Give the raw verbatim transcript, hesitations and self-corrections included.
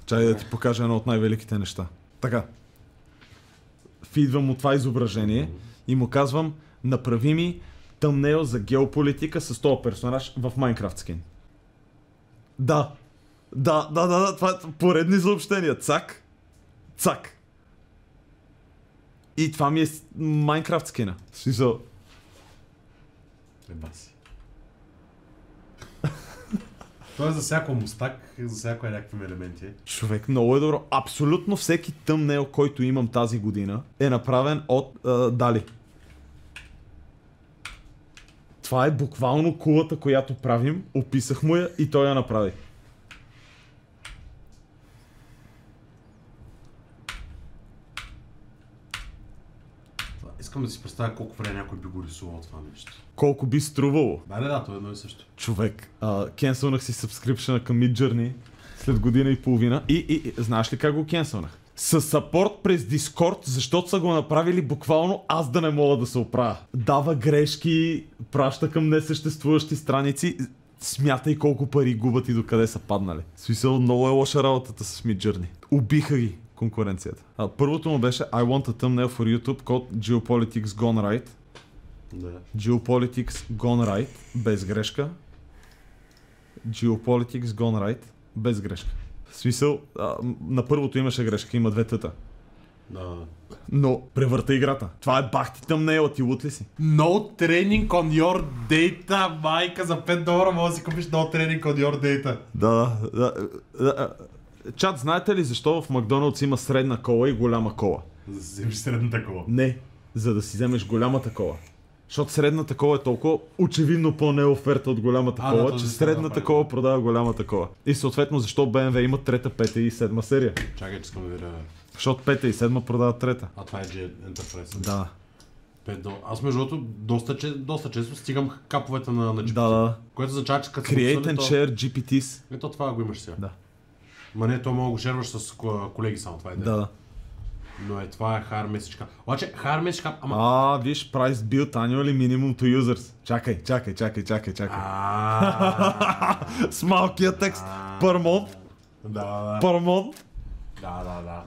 Чай да ти покажа едно от най-великите неща. Така. Идвам му това изображение и му казвам, направи ми тъмнейл за геополитика с този персонаж в Майнкрафт скин. Да. Да, да, да, да, това е поредни съобщения. Цак. Цак. И това ми е Майнкрафт скина. Смисъл. Еба си. Той е за всяко мустак, за всяко е някакви елементи. Човек, много е добро. Абсолютно всеки тъмнейл, който имам тази година, е направен от uh, Дали. Това е буквално кулата, която правим. Описах му я и той я направи. Искам да си представя колко време някой би го рисувал това нещо. Колко би струвало? Да, да, да, то е едно и също. Човек, uh, кенсълнах си subscription към Midjourney след година и половина и, и, и знаеш ли как го кенсълнах? С сапорт през Discord, защото са го направили буквално аз да не мога да се оправя. Дава грешки, праща към несъществуващи страници, смятай колко пари губят и докъде са паднали. В смисъл, много е лоша работата с Midjourney. Убиха ги конкуренцията. А, първото му беше I want a thumbnail for YouTube called Geopolitics Gone Right. Да. Geopolitics Gone Right, без грешка. Geopolitics Gone Right, без грешка. В смисъл, а, на първото имаше грешка, има две тъта. Да. Но превърта играта. Това е бахти тъмнейла, ти лут ли си? No training on your data, майка, за пет долара може да си купиш no training on your data. Да, да, да, да. Чат, знаете ли защо в Макдоналдс има средна кола и голяма кола? За да си вземеш средната кола. Не, за да си вземеш голямата кола. Защото средната кола е толкова очевидно по-не оферта от голямата А, кола, да, че да, средната да, кола продава голямата кола. И съответно защо Б М В има трета, пета и седма серия? Чакай, че искам да видя. Защото пета и седма продават трета. А това е G Enterprise. Да. пет долара. Аз между другото доста, че, доста често стигам каповете на, на джи пи ти. Да, да. Което означава, че като Create пуснали, and то... share Джи Пи Тис. Ето това го имаш сега. Да. Ма не, то мога да го шерваш с колеги само, това е идея. Да, да. Но е, това е hire message cap. Обаче, hire message cap, ама... А, виж, price build annually minimum to users. Чакай, чакай, чакай, чакай, чакай. Аааа. С малкия текст. Per month. Да, да, Per month. да, да, да.